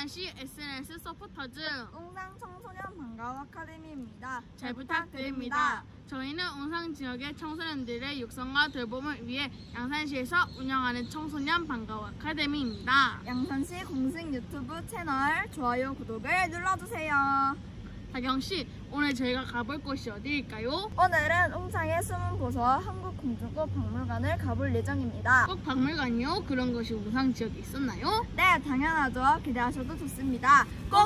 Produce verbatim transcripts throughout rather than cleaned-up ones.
양산시 에스엔에스 서포터즈 웅상 청소년 방과후 아카데미입니다. 잘 부탁드립니다. 저희는 웅상 지역의 청소년들의 육성과 돌봄을 위해 양산시에서 운영하는 청소년 방과후 아카데미입니다. 양산시 공식 유튜브 채널 좋아요, 구독을 눌러주세요. 다경씨, 오늘 저희가 가볼 곳이 어디일까요? 오늘은 웅상의 숨은 보석 한국공주꽃 박물관을 가볼 예정입니다. 꼭 박물관이요? 그런 곳이 웅상 지역에 있었나요? 네, 당연하죠. 기대하셔도 좋습니다. 고고!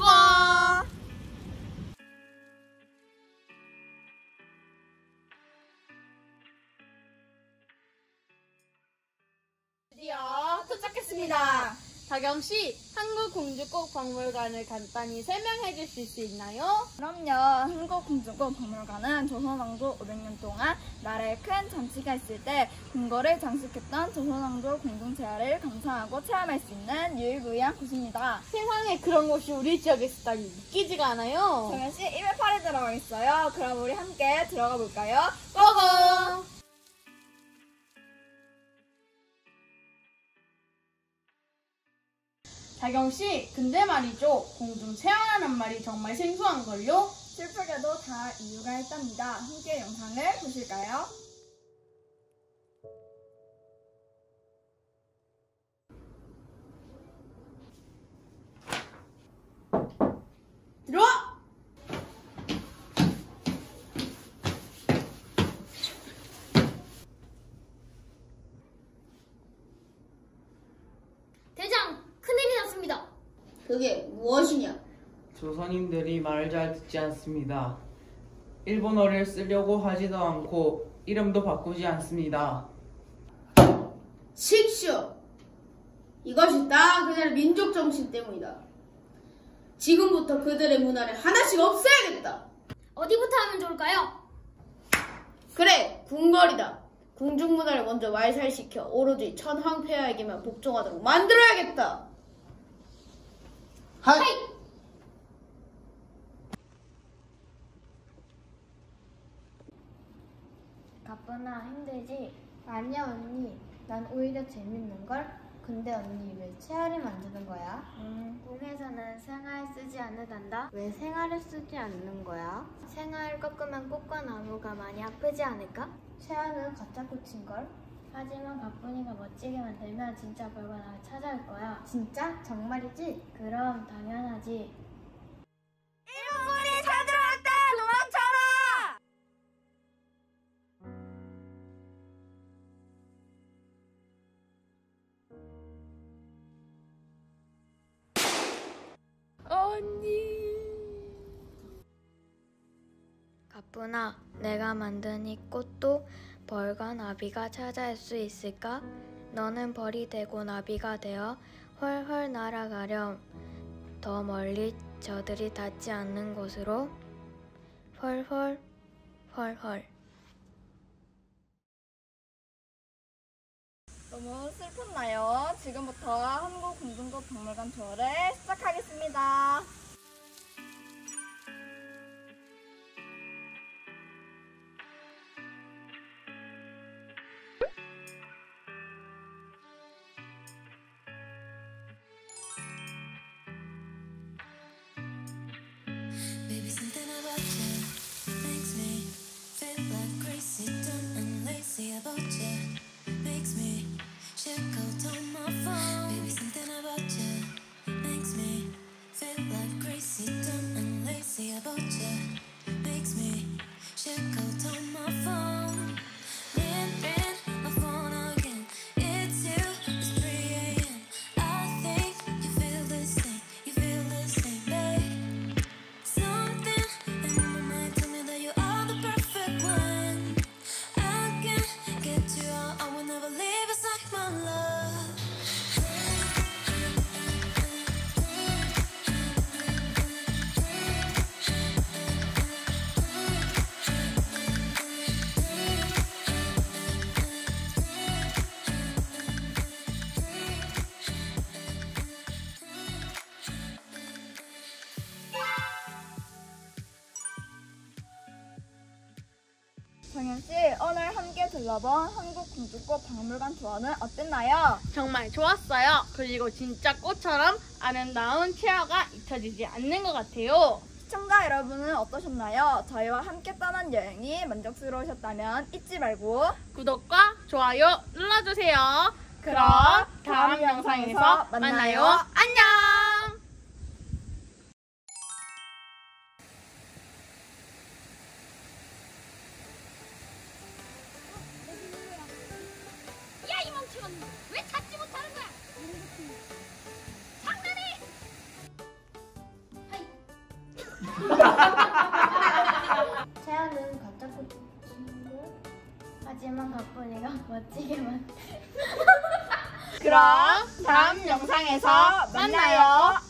드디어 도착했습니다. 다경씨, 한국공주꽃 박물관을 간단히 설명해 주실 수 있나요? 그럼요. 한국공주꽃 박물관은 조선왕조 오백 년 동안 나라에 큰 잔치가 있을 때 궁궐을 장식했던 조선왕조 공동체화를 감상하고 체험할 수 있는 유일무이한 곳입니다. 세상에 그런 곳이 우리 지역에 있었다니 믿기지가 않아요. 정현씨, 이백팔에 들어가겠어요. 그럼 우리 함께 들어가 볼까요? 고고! 다경씨, 근데 말이죠. 공중 체험하는 말이 정말 생소한걸요? 슬프게도 다 이유가 있답니다. 함께 영상을 보실까요? 들어와! 대장, 큰일이 났습니다. 그게 무엇이냐? 조선인들이 말을 잘 듣지 않습니다. 일본어를 쓰려고 하지도 않고 이름도 바꾸지 않습니다. 식쇼! 이것이 다 그들의 민족 정신 때문이다. 지금부터 그들의 문화를 하나씩 없애야겠다. 어디부터 하면 좋을까요? 그래, 궁궐이다. 궁중 문화를 먼저 말살시켜 오로지 천황폐하에게만 복종하도록 만들어야겠다. 하이! 바쁘나 힘들지? 아니야 언니, 난 오히려 재밌는걸? 근데 언니 왜 체아를 만드는 거야? 음, 꿈에서는 생활 쓰지 않는단다? 왜 생활을 쓰지 않는 거야? 생활을 꺾으면 꽃과 나무가 많이 아프지 않을까? 체아는 가짜 꽃인걸? 하지만 바쁘니가 멋지게 만들면 진짜 벌과 나를 찾아올 거야. 진짜? 정말이지? 그럼 당연하지. 일본군이 쳐들어왔다! 도망쳐라! 언니. 가뿐아, 내가 만든 이 꽃도 벌과 나비가 찾아올 수 있을까? 너는 벌이 되고 나비가 되어 훨훨 날아가렴. 더 멀리 저들이 닿지 않는 곳으로 훨훨 훨훨. 너무 슬펐나요? 지금부터 한국공중꽃 박물관 투어를 시작하겠습니다. Baby, something about you makes me feel like crazy, dumb and lazy about you. Makes me check out on my phone. Baby, something about you makes me feel like crazy, dumb and lazy about you. Makes me check out on my phone. Ring, ring, my phone again. It's you, it's three a m I think you feel this thing, you feel this thing, babe. Something 정현 씨, 오늘 함께 둘러본 한국공주꽃 박물관 투어는 어땠나요? 정말 좋았어요. 그리고 진짜 꽃처럼 아름다운 체어가 잊혀지지 않는 것 같아요. 시청자 여러분은 어떠셨나요? 저희와 함께 떠난 여행이 만족스러우셨다면 잊지 말고 구독과 좋아요 눌러주세요. 그럼 다음 영상에서 만나요. 안녕! 야, 이 멍청한 놈! 왜 찾지 못하는 거야? 장난해! 채아는 가짜 꽃인데 하지만 가뿐이가 멋지게만 그럼 다음 영상에서 만나요.